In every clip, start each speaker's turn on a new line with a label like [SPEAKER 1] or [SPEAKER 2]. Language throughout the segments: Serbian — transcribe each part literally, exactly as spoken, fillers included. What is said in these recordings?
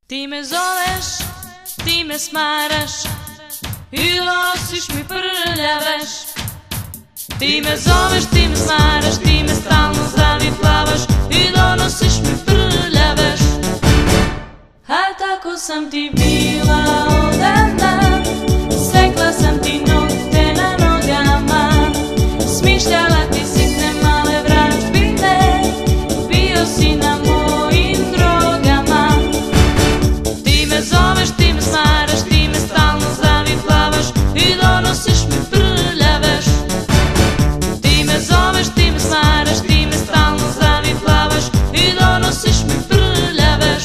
[SPEAKER 1] Ti me zoveš, ti me smaraš i nosiš mi prljaveš. Ti me zoveš, ti me smaraš, ti me stalno zaviflavaš i donosiš mi prljaveš. A tako sam ti bila odana, sekla sam ti nokte na nogama, smišljala ti sitne male vražbine, bio si na mojim drogama. Ti me zoveš, ti me smaraš, ti me stalno zaviflavaš i donosiš mi prljaveš. Ti me zoveš, ti me smaraš, ti me stalno zaviflavaš i donosiš mi prljaveš.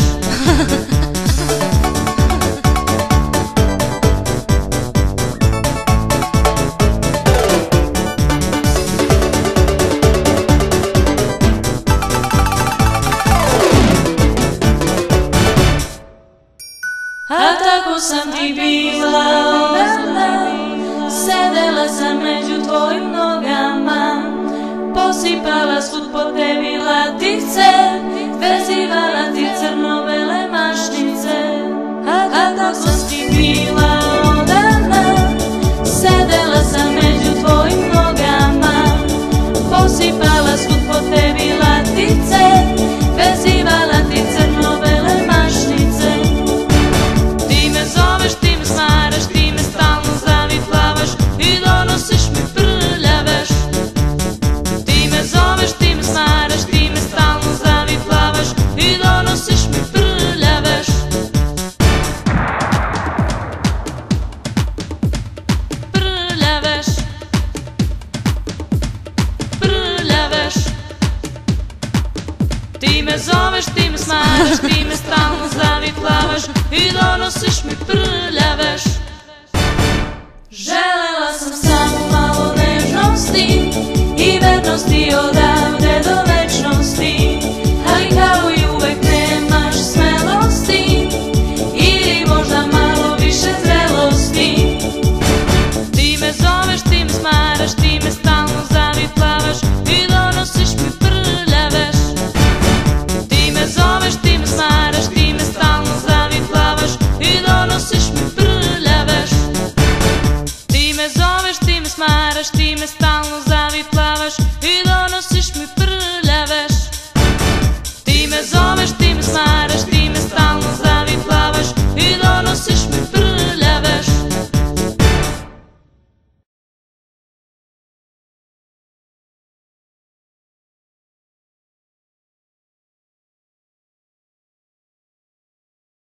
[SPEAKER 1] A tako sam ti bila odana, sedela sam među tvojim nogama, posipala svud po tebi latice, vezivala ti crno-bele mašnice. A tako sam ti bila odana, sedela sam među tvojim nogama, posipala svud po tebi latice, vezivala ti crno-bele mašnice. Ti me zoveš, ti me smaraš, ti me stalno zaviflavaš i donosiš mi prljaveš. Ti me zoveš, ti me smaraš, ti me stalno zaviflavaš i donosiš mi prljaveš. Prljaveš, prljaveš. Ti me zoveš, ti me smaraš, ti me stalno zaviflavaš i donosiš